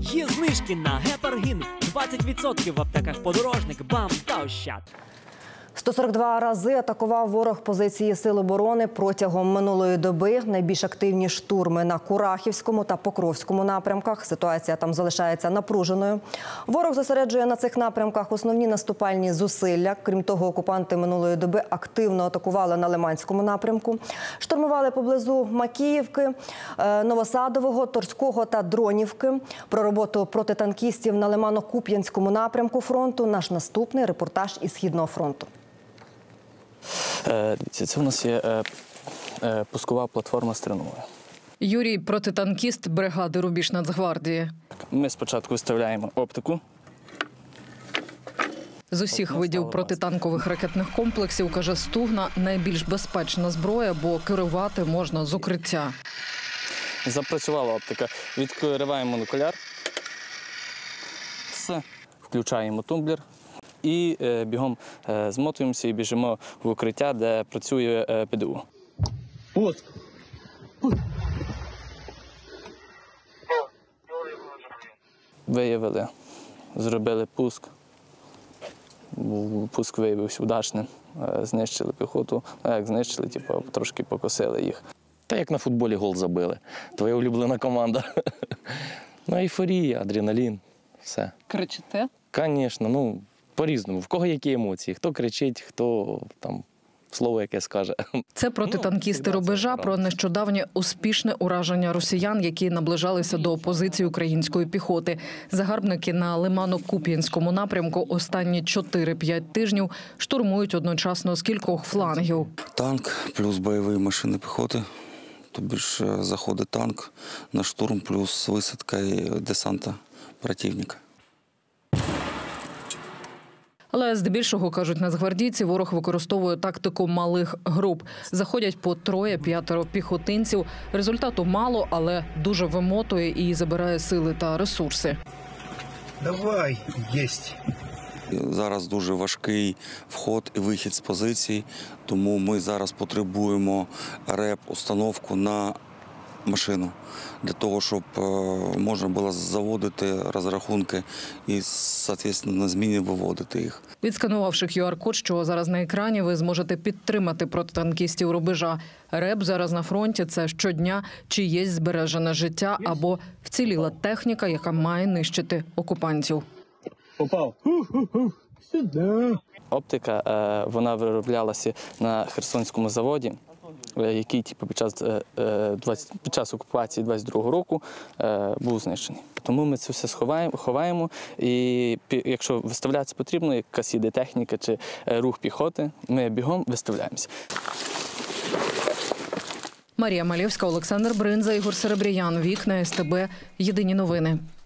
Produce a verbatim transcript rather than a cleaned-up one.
Є знижки на гепаргін. двадцять відсотків в аптеках Подорожник, БАМ та Ощад. сто сорок два рази атакував ворог позиції Сил оборони протягом минулої доби. Найбільш активні штурми на Курахівському та Покровському напрямках. Ситуація там залишається напруженою. Ворог зосереджує на цих напрямках основні наступальні зусилля. Крім того, окупанти минулої доби активно атакували на Лиманському напрямку. Штурмували поблизу Макіївки, Новосадового, Торського та Дронівки. Про роботу протитанкістів на Лимано-Куп'янському напрямку фронту наш наступний репортаж із Східного фронту. Це у нас є пускова платформа з тренувою. Юрій – протитанкіст бригади «Рубіж» Нацгвардії. Ми спочатку виставляємо оптику. З усіх видів протитанкових ракетних комплексів, каже Стугна, найбільш безпечна зброя, бо керувати можна з укриття. Запрацювала оптика. Відкриваємо монокуляр. Все. Включаємо тумблер. І е, бігом е, змотуємося і біжимо в укриття, де працює е, ПДУ. Пуск. Пуск. Виявили, зробили пуск. Пуск виявився удачним. Е, знищили піхоту. А як знищили, типу, трошки покосили їх. Та як на футболі гол забили. Твоя улюблена команда. Ну, ейфорія, адреналін, все. Кричите? Звісно, ну, по-різному. В кого які емоції. Хто кричить, хто там слово яке скаже. Це протитанкісти «Рубежа» про нещодавнє успішне ураження росіян, які наближалися до позицій української піхоти. Загарбники на Лимано-Куп'янському напрямку останні чотири-п'ять тижнів штурмують одночасно з кількох флангів. Танк плюс бойові машини піхоти. Тобто ж заходить танк на штурм плюс висадка і десанта противника. Але здебільшого, кажуть нацгвардійці, ворог використовує тактику малих груп. Заходять по троє-п'ятеро піхотинців. Результату мало, але дуже вимотує і забирає сили та ресурси. Давай, єсть. Зараз дуже важкий вход і вихід з позицій, тому ми зараз потребуємо реп-установку на машину, для того, щоб можна було заводити розрахунки і, відповідно, на зміні виводити їх. Відсканувавши ку ар код, що зараз на екрані, ви зможете підтримати протитанкістів «Рубежа». РЕП зараз на фронті – це щодня чиєсь збережене життя або вціліла техніка, яка має нищити окупантів. Попав. Сюди. Оптика, вона вироблялася на Херсонському заводі, який типу, під час, під час окупації двадцять другого року був знищений. Тому ми це все сховаємо, ховаємо, і якщо виставлятися потрібно, якась іде техніка чи рух піхоти, ми бігом виставляємося. Марія Малєвська, Олександр Бринза, Ігор Серебряян. Вікна ес те бе. Єдині новини.